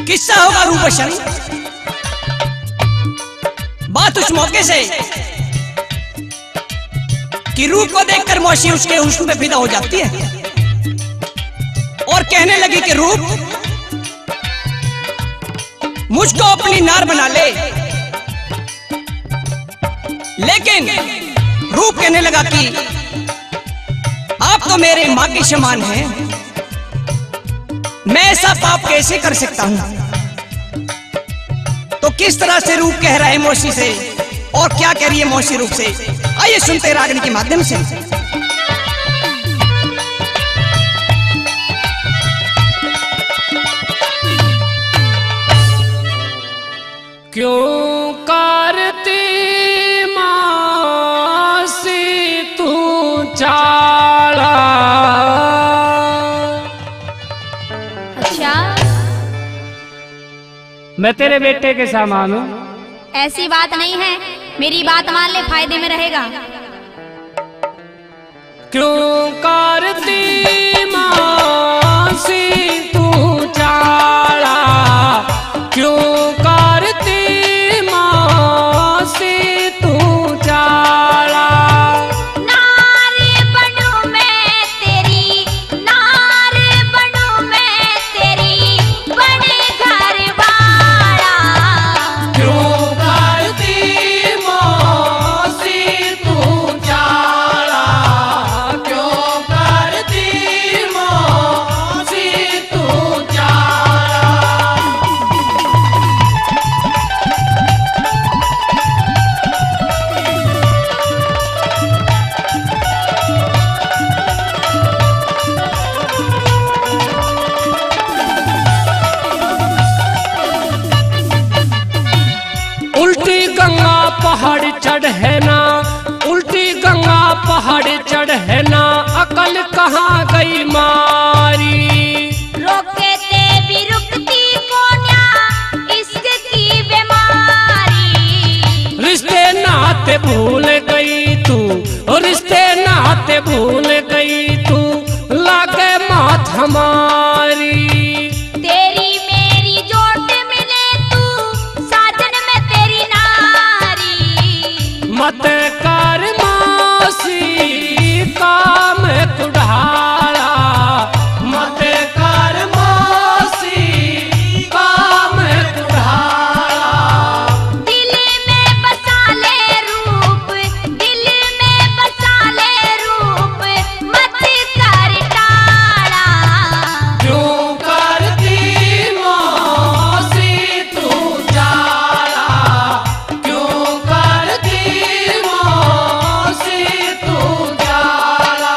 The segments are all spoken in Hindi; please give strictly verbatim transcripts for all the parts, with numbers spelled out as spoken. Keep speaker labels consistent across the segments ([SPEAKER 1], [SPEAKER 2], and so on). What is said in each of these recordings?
[SPEAKER 1] किस्सा होगा रूपशन। बात उस मौके से कि रूप को देखकर मौसी उसके हुस्न पे फिदा हो जाती है और कहने लगी कि रूप मुझको अपनी नार बना ले। लेकिन रूप कहने लगा कि आप तो मेरे माँ के समान हैं, मैं ऐसा पाप कैसे कर सकता हूं। तो किस तरह से रूप कह रहा है मौसी से और क्या कह रही है मौसी रूप से, आइए सुनते रागनी के माध्यम से।
[SPEAKER 2] क्यों करती मासी तू चाला।
[SPEAKER 3] अच्छा,
[SPEAKER 2] मैं तेरे बेटे के सामान हूँ।
[SPEAKER 3] ऐसी बात नहीं है, मेरी बात मान ले, फायदे में रहेगा।
[SPEAKER 2] क्यों करती मासी तू चाला, क्यों करती मासी तू चाला।
[SPEAKER 3] नार बनूं मैं तेरी, नार बनूं मैं तेरी, बड़े घर वाला।
[SPEAKER 2] क्यों करती मासी तू चाला, क्यों करती मासी तू चाला। उल्टी गंगा पहाड़ चढ़े ना, उल्टी गंगा पहाड़ चढ़े ना, अकल कहाँ गई मारी।
[SPEAKER 3] रोके ते भी रुकती को ना, इश्क की बीमारी।
[SPEAKER 2] रिश्ते नाते भूल गई तू, रिश्ते नाते भूल गई तू, लागे माथ हमारी।
[SPEAKER 3] तेरी मेरी जोड़ मिले तू, साजन में तेरी नारी।
[SPEAKER 2] मत कर मासी काम कुढ़ाला, मत कर मासी काम कुढ़ाला।
[SPEAKER 3] दिल में बसा ले रूप, दिल में बसा ले रूप, मत कर टाला।
[SPEAKER 2] क्यों करती मासी तू चाला, क्यों करती मासी तू चाला।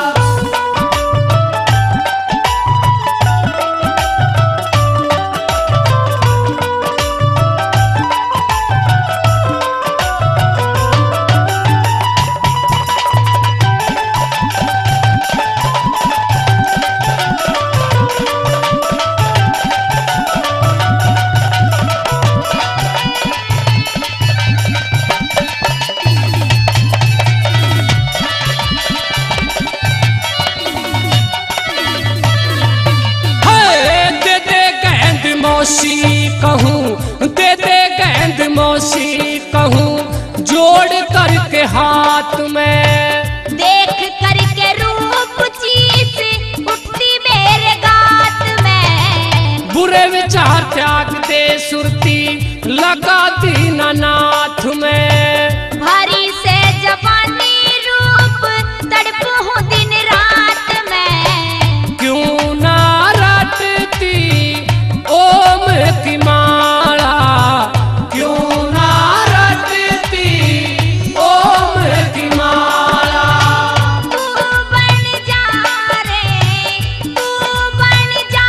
[SPEAKER 2] हाय, दे दे गेंद मौसी कहूँ, दे दे गेंद मौसी कहूँ, जोड़ करके हाथ में।
[SPEAKER 3] देख करके रूप चीस उठती मेरे गात में।
[SPEAKER 2] बुरे विचार त्याग दे सुरती, लगा दीना नाथ में।
[SPEAKER 3] भारी से जवानी रूप तड़प हूँ दिन रात में।
[SPEAKER 2] क्यों ना रटती ओम की माला, क्यों ना रटती ओम की माला।
[SPEAKER 3] तू बन जा रे, तू बन जा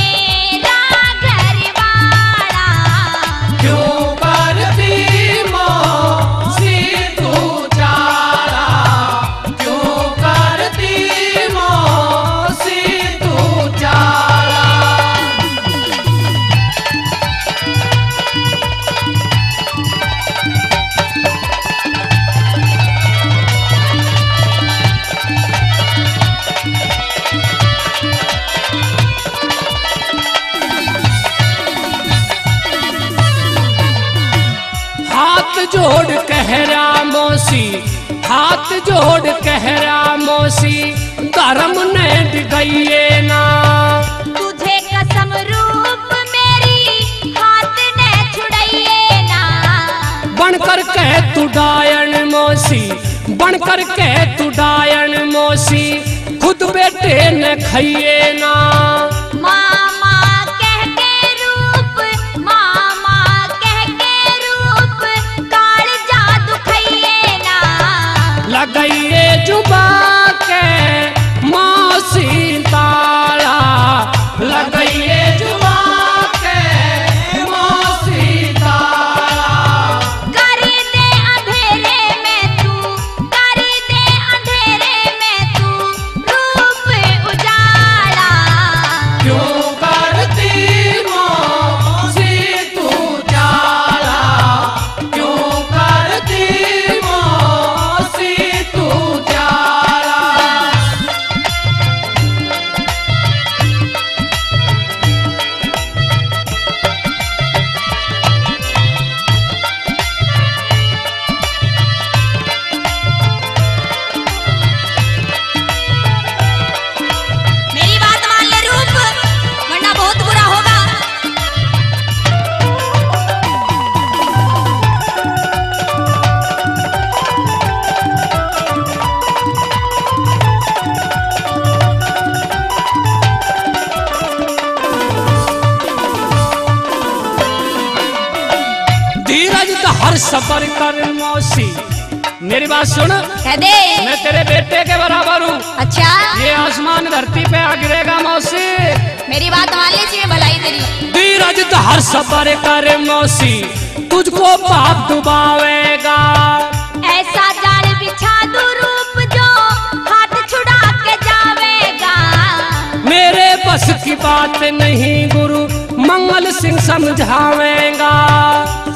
[SPEAKER 3] मेरा घर वाला।
[SPEAKER 2] क्यों करती माँ जोड़ कहरा मौसी, हाथ जोड़ कहरा मौसी, धर्म ने दिगइए ना।
[SPEAKER 3] तुझे कसम रूप मेरी हाथ ने छुड़ाइए ना।
[SPEAKER 2] बनकर कह तू डायन मौसी, बनकर कह तू डायन मौसी, खुद बेटे न खाइए ना।
[SPEAKER 3] मामा कह के रूप, मामा कह के रूप, काल जादू खाइए ना।
[SPEAKER 2] लगाइए जुबा के मौसी ताला, लगाइए जुबा के मौसी ताला।
[SPEAKER 3] कर दे अंधेरे में तू, कर दे अंधेरे में तू, रूप उजाला।
[SPEAKER 2] क्यों करती मौसी तू जाला, क्यों करती मौसी तू जाला।
[SPEAKER 3] मेरी बात मान ले रूप, वरना बहुत बुरा होगा।
[SPEAKER 2] धीरज का हर सफर कर मौसी, मेरी बात सुन,
[SPEAKER 3] कह दे।
[SPEAKER 2] मैं तेरे बेटे के बराबर हूँ।
[SPEAKER 3] अच्छा,
[SPEAKER 2] ये आसमान धरती पे आ गिरेगा मौसी।
[SPEAKER 3] मेरी बात मान लीजिए, भलाई तेरी।
[SPEAKER 2] धीरज का हर सफर कर मौसी, तुझको पाप डुबावेगा।
[SPEAKER 3] ऐसा जाल बिछा दू रूप जो हाथ छुड़ा के जावेगा।
[SPEAKER 2] मेरे बस की बात नहीं गुरु मंगल सिंह समझावेगा।